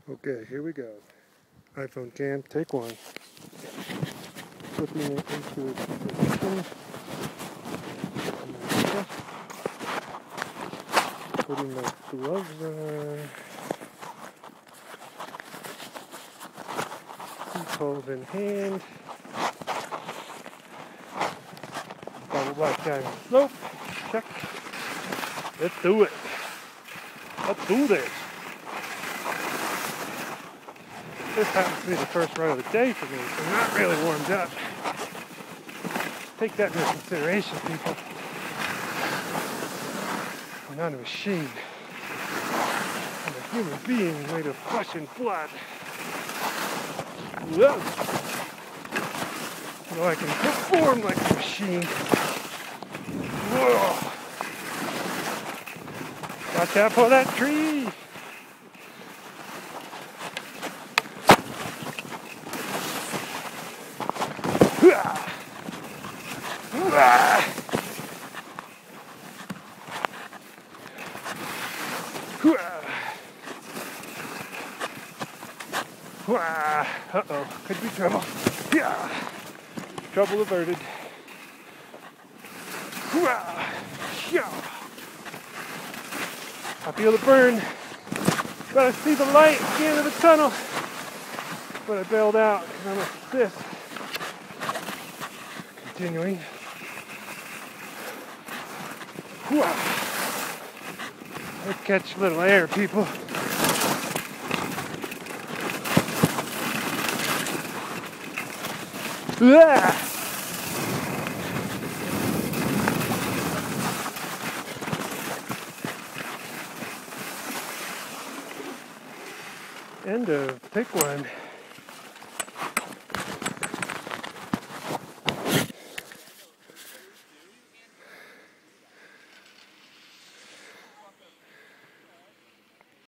Okay, here we go. iPhone cam, take one. Flipping it into its position. Putting my gloves on. Controls in hand. Double black diamond slope. Check. Let's do it. Let's do this. This happens to be the first run of the day for me, so I'm not really warmed up. Take that into consideration, people. I'm not a machine. I'm a human being made of flesh and blood. Whoa. So I can perform like a machine. Whoa. Watch out for that tree. Uh-oh, could be trouble. Trouble averted. I feel the burn. But I see the light at the end of the tunnel. But I bailed out because I'm a sis. Continuing. Let's catch a little air, people. End of take one.